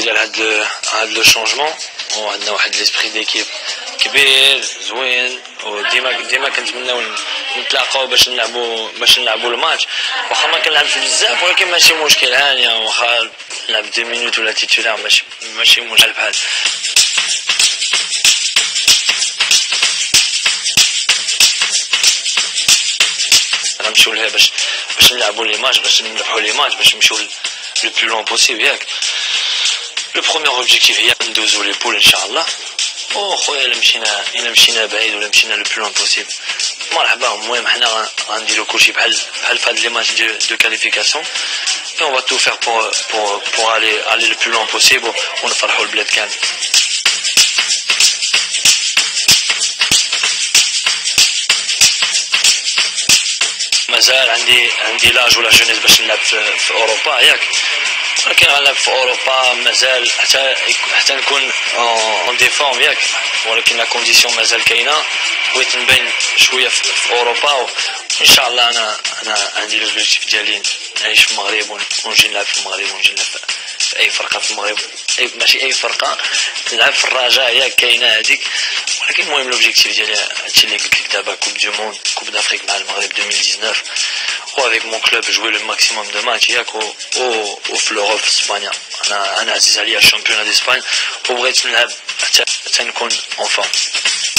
ديال هاد لو شونجمون، وعندنا واحد ليسبري ديكيب كبير زوين، وديما كنتمناو نتلاقاو باش نلعبوا الماتش. واخا ما كنلعبش بزاف ولكن ماشي مشكل، هانيه واخا نلعب 2 مينوت ولا تيتولار ماشي مشكل بحال. غنمشيو لها باش نلعبوا لي ماتش، باش نربحوا لي ماتش، باش نمشيو لو بلو لون بوسيبل ياك. لو بروميير اوبجيكتيف هي ندوزو لي بول ان شاء الله. خويا الا مشينا بعيد ولا مشينا لو بلو لون بوسيبل مرحبا. المهم حنا غنديرو كلشي بحال فهاد لي ماتش دو كاليفيكاسيون، et on va tout faire pour aller le plus loin possible ونفرحوا البلاد كامل. مازال عندي لاج ولا جونيس باش نلعب في اوروبا ياك، ولكن غنلعب في اوروبا مازال حتى نكون اون دي فورم ياك، ولكن لا كونديسيون مازال كاينه. بغيت نبين شويه في اوروبا، وان شاء الله انا عندي لوبجيكتيف ديالي نعيش في المغرب ونجي نلعب في المغرب، ونجي نلعب في اي فرقه في المغرب، ماشي اي فرقه، نلعب في الرجاء ياك كاينه هذيك. ولكن المهم لوبجيكتيف ديالي هادشي اللي قلت لك دابا، كوب دو موند، كوب دافريك مع المغرب 2019، وافيك مون كلوب جوي لو ماكسيموم دو ماتش ياك، وفي لوروب في اسبانيا. انا عزيز عليا الشامبيون ديسبان، وبغيت نلعب حتى نكون اون فورم.